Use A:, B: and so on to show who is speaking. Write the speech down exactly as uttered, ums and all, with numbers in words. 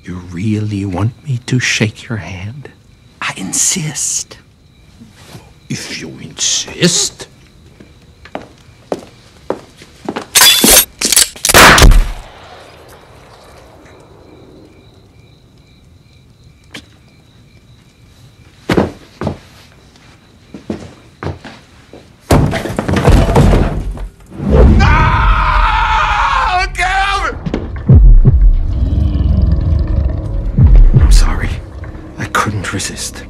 A: You really want me to shake your hand? I insist. If you insist. Resist.